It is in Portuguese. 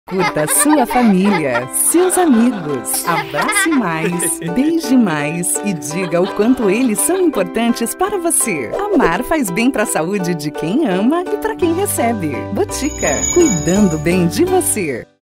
Curta sua família, seus amigos. Abrace mais, beije mais e diga o quanto eles são importantes para você. Amar faz bem para a saúde de quem ama e para quem recebe. Botica, cuidando bem de você.